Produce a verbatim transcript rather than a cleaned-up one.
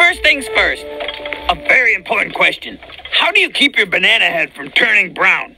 First things first, a very important question. How do you keep your banana head from turning brown?